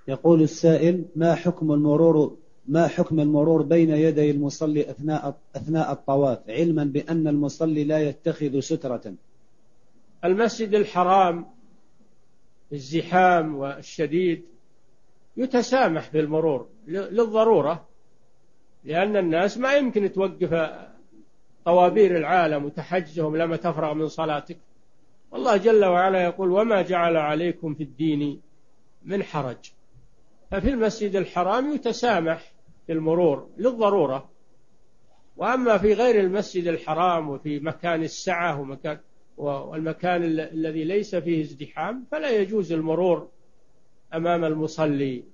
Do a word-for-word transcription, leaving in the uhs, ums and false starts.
يقول السائل: ما حكم المرور ما حكم المرور بين يدي المصلي أثناء أثناء الطواف، علما بأن المصلي لا يتخذ سترة؟ المسجد الحرام الزحام والشديد يتسامح في المرور للضرورة، لأن الناس ما يمكن توقف طوابير العالم وتحجزهم لما تفرغ من صلاتك. والله جل وعلا يقول: وما جعل عليكم في الدين من حرج. ففي المسجد الحرام يتسامح في المرور للضرورة، وأما في غير المسجد الحرام وفي مكان السعة ومكان والمكان الذي ليس فيه ازدحام فلا يجوز المرور أمام المصلي.